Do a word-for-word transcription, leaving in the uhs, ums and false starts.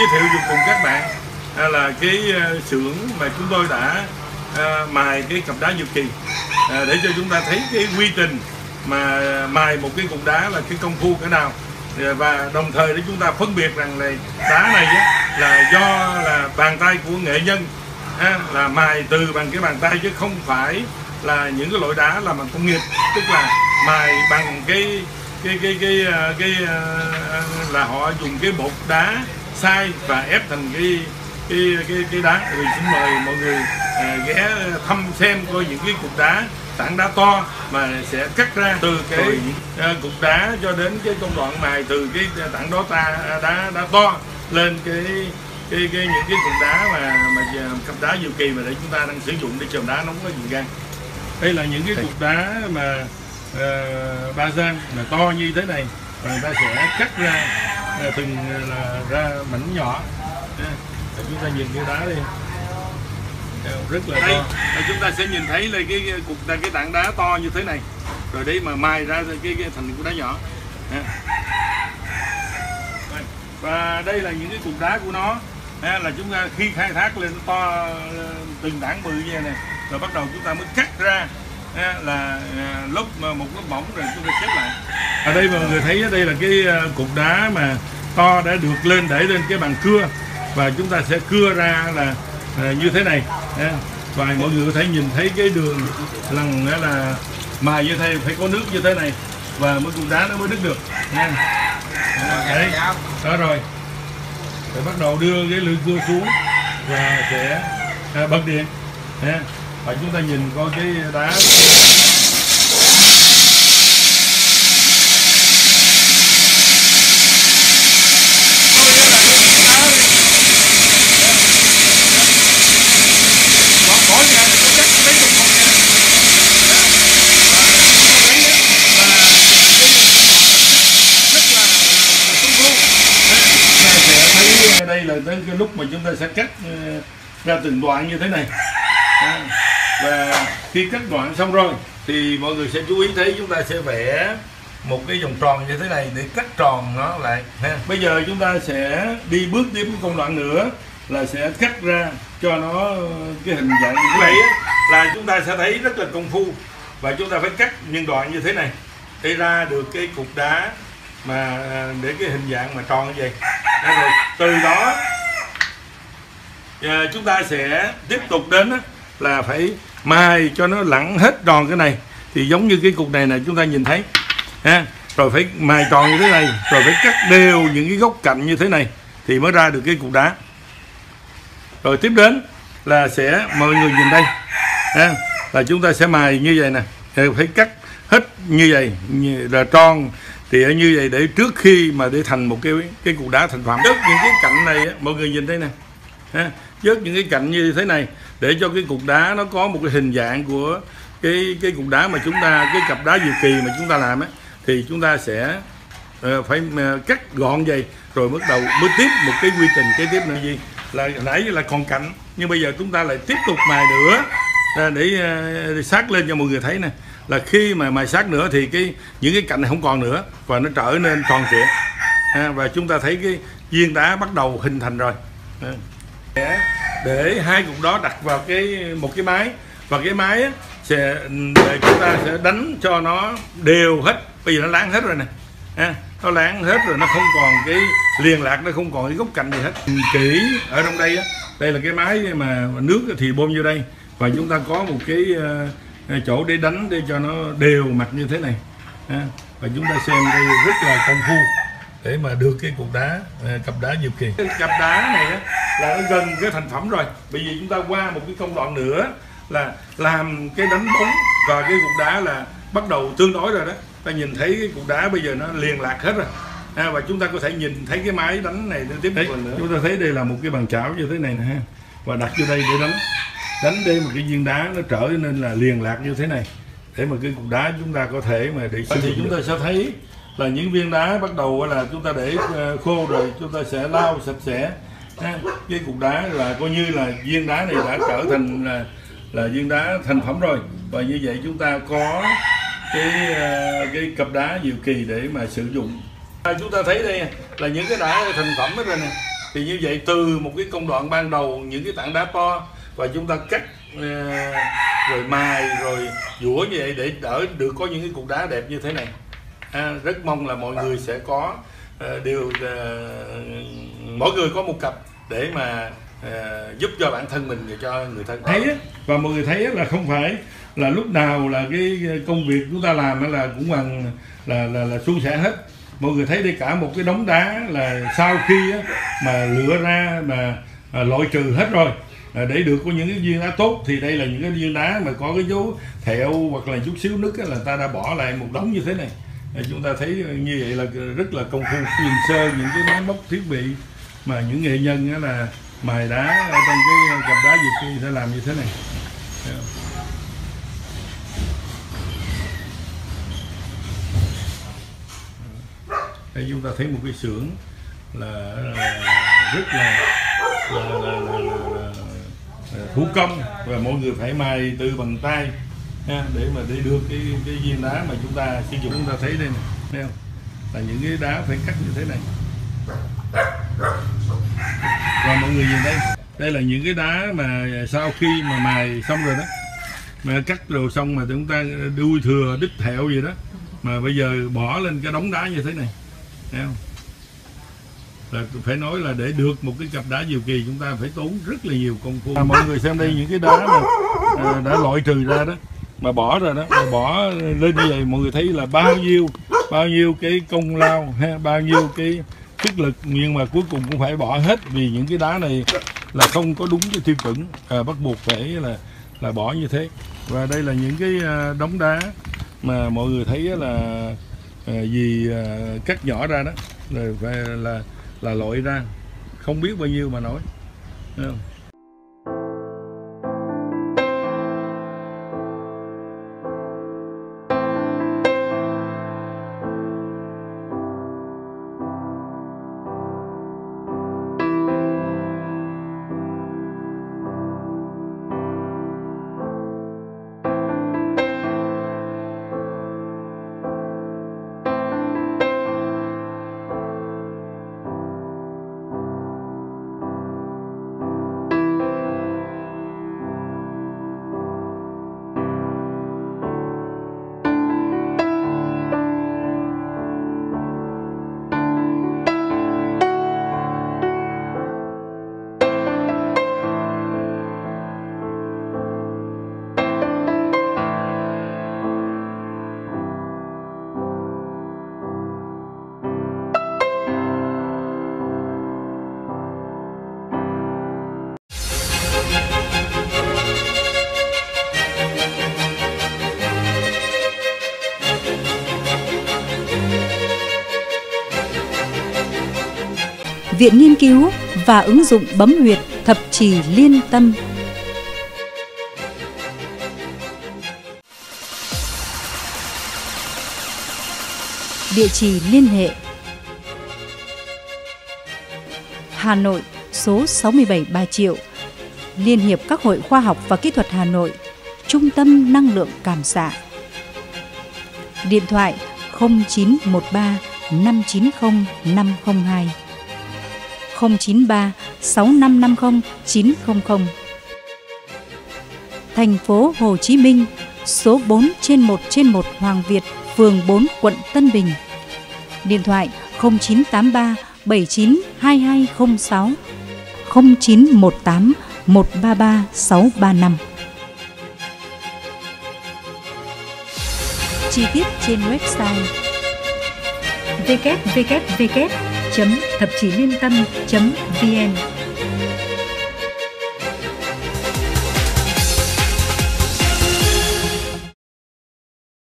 giới thiệu được cùng các bạn à, là cái uh, xưởng mà chúng tôi đã uh, mài cái cặp đá Diệu Kỳ, à, để cho chúng ta thấy cái quy trình mà mài một cái cục đá là cái công phu cỡ nào, và đồng thời để chúng ta phân biệt rằng là đá này á, là do là bàn tay của nghệ nhân á, là mài từ bằng cái bàn tay chứ không phải là những cái loại đá làm bằng công nghiệp, tức là mài bằng cái cái cái cái cái, cái là họ dùng cái bột đá xay và ép thành cái cái cái cái đá. Thì xin mời mọi người à, ghé thăm xem coi những cái cục đá, tảng đá to mà sẽ cắt ra từ cái uh, cục đá cho đến cái công đoạn mài từ cái tảng đó ta đá đá to lên cái cái cái những cái cục đá mà mà cặp đá Diệu Kỳ mà để chúng ta đang sử dụng để chườm đá nóng có gì gan. Đây là những cái cục đá mà uh, ba gian là to như thế này, và người ta sẽ cắt ra uh, từng là ra mảnh nhỏ. Uh, chúng ta nhìn cái đá đi, rất là đây, to. Chúng ta sẽ nhìn thấy là cái, cái cục cái tảng đá to như thế này, rồi đấy mà mài ra cái, cái thành cục đá nhỏ. Và đây là những cái cục đá của nó, là chúng ta khi khai thác lên nó to từng tảng bự như này, rồi bắt đầu chúng ta mới cắt ra là lớp một lớp mỏng rồi chúng ta xếp lại. Ở đây mọi người thấy đây là cái cục đá mà to đã được lên để lên cái bàn cưa, và chúng ta sẽ cưa ra là À, như thế này, à, và mọi người có thể nhìn thấy cái đường lần là mài như thế, phải có nước như thế này và mới cục đá nó mới đứt được nha. À, đấy, đó rồi, rồi bắt đầu đưa cái lưỡi cưa xuống và sẽ à, bật điện, à, và chúng ta nhìn coi cái đá. Đây là tới cái lúc mà chúng ta sẽ cắt ra từng đoạn như thế này, và khi cắt đoạn xong rồi thì mọi người sẽ chú ý thấy chúng ta sẽ vẽ một cái vòng tròn như thế này để cắt tròn nó lại. Bây giờ chúng ta sẽ đi bước tiếp cái công đoạn nữa là sẽ cắt ra cho nó cái hình dạng như vậy, là chúng ta sẽ thấy rất là công phu, và chúng ta phải cắt những đoạn như thế này để ra được cái cục đá mà để cái hình dạng mà tròn như vậy. Rồi từ đó à, chúng ta sẽ tiếp tục đến á, là phải mài cho nó lẳng hết tròn cái này, thì giống như cái cục này này chúng ta nhìn thấy ha, rồi phải mài tròn như thế này, rồi phải cắt đều những cái góc cạnh như thế này thì mới ra được cái cục đá. Rồi tiếp đến là sẽ mọi người nhìn đây ha, là chúng ta sẽ mài như vậy nè, phải cắt hết như vậy là tròn thì ở như vậy để trước khi mà để thành một cái cái cục đá thành phẩm. Vớt những cái cạnh này mọi người nhìn đây nè, ha, vớt những cái cạnh như thế này để cho cái cục đá nó có một cái hình dạng của cái cái cục đá mà chúng ta, cái cặp đá Diệu Kỳ mà chúng ta làm á, thì chúng ta sẽ uh, phải uh, cắt gọn vậy, rồi bắt đầu mới tiếp một cái quy trình kế tiếp là gì, là nãy là còn cạnh, nhưng bây giờ chúng ta lại tiếp tục mài nữa để, uh, để sát lên cho mọi người thấy nè, là khi mà mài sát nữa thì cái những cái cạnh này không còn nữa và nó trở nên tròn trịa, à, và chúng ta thấy cái viên đá bắt đầu hình thành rồi. À, để hai cục đó đặt vào cái một cái máy, và cái máy á, sẽ để chúng ta sẽ đánh cho nó đều hết. Bây giờ nó láng hết rồi nè, à, nó láng hết rồi, nó không còn cái liên lạc, nó không còn cái góc cạnh gì hết. Kỹ ở trong đây á, đây là cái máy mà nước thì bơm vô đây, và chúng ta có một cái uh, chỗ để đánh để cho nó đều mặt như thế này, à, và chúng ta xem đây rất là công phu để mà được cái cục đá uh, cặp đá Diệu Kỳ. Cái cặp đá này á, là nó gần cái thành phẩm rồi, bởi vì chúng ta qua một cái công đoạn nữa là làm cái đánh bóng và cái cục đá là bắt đầu tương đối rồi đó. Ta nhìn thấy cái cục đá bây giờ nó liền lạc hết rồi, à, và chúng ta có thể nhìn thấy cái máy đánh này nó tiếp tục nữa. Chúng ta thấy đây là một cái bàn chảo như thế này nè ha, và đặt vô đây để đánh đánh để một cái viên đá nó trở nên là liền lạc như thế này, để mà cái cục đá chúng ta có thể mà để sử dụng. Thì chúng ta sẽ thấy là những viên đá bắt đầu là chúng ta để khô rồi, chúng ta sẽ lau sạch sẽ cái cục đá, là coi như là viên đá này đã trở thành là là viên đá thành phẩm rồi, và như vậy chúng ta có cái cái cặp đá Diệu Kỳ để mà sử dụng. Chúng ta thấy đây là những cái đá thành phẩm hết rồi nè, Thì như vậy từ một cái công đoạn ban đầu những cái tảng đá to và chúng ta cắt uh, rồi mài rồi dũa như vậy để đỡ được có những cái cục đá đẹp như thế này. À, rất mong là mọi người sẽ có uh, điều uh, mỗi người có một cặp để mà uh, giúp cho bản thân mình và cho người thân thấy á. Và mọi người thấy là không phải là lúc nào là cái công việc chúng ta làm là cũng bằng là là là suôn sẻ hết. Mọi người thấy đây cả một cái đống đá là sau khi á, mà lựa ra mà à, loại trừ hết rồi à, để được có những cái viên đá tốt, thì đây là những cái viên đá mà có cái dấu thẹo hoặc là chút xíu nứt là ta đã bỏ lại một đống như thế này. À, chúng ta thấy như vậy là rất là công phu, nhìn sơ những cái máy móc thiết bị mà những nghệ nhân á, là mài đá ở trong cái cặp đá Diệp Kỳ sẽ làm như thế này. Đây chúng ta thấy một cái xưởng là, là rất là, là, là, là, là, là, là thủ công, và mọi người phải mài từ bằng tay ha, để mà để được cái cái viên đá mà chúng ta sử dụng. Chúng ta thấy đây này, thấy không? Là những cái đá phải cắt như thế này. Và mọi người nhìn đây, đây là những cái đá mà sau khi mà mài xong rồi đó, mà cắt rồi xong mà chúng ta đuôi thừa đít thẹo gì đó mà bây giờ bỏ lên cái đống đá như thế này. Thấy không? Là phải nói là để được một cái cặp đá Diệu Kỳ chúng ta phải tốn rất là nhiều công phu. À, mọi người xem đây, những cái đá mà à, đã loại trừ ra đó mà bỏ ra đó, mà bỏ lên như vậy, mọi người thấy là bao nhiêu bao nhiêu cái công lao ha, bao nhiêu cái sức lực, nhưng mà cuối cùng cũng phải bỏ hết vì những cái đá này là không có đúng cái tiêu chuẩn, à, bắt buộc phải là là bỏ như thế. Và đây là những cái đống đá mà mọi người thấy là à, vì à, cắt nhỏ ra đó rồi phải là là loại ra không biết bao nhiêu mà nói. Thấy không? Viện Nghiên cứu và ứng dụng bấm huyệt thập trì liên tâm. Địa chỉ liên hệ: Hà Nội, số sáu mươi bảy Bà Triệu, Liên hiệp các hội khoa học và kỹ thuật Hà Nội, Trung tâm năng lượng cảm xạ. Điện thoại không chín một ba năm chín không năm không hai, không chín ba sáu năm năm không chín không không. Thành phố Hồ Chí Minh, số bốn trên một trên một Hoàng Việt, phường bốn, quận Tân Bình. Điện thoại không chín tám ba bảy chín hai hai không sáu, không chín một tám một ba ba sáu ba năm. Chi tiết trên website w w w chấm thập chỉ liên tâm chấm vn.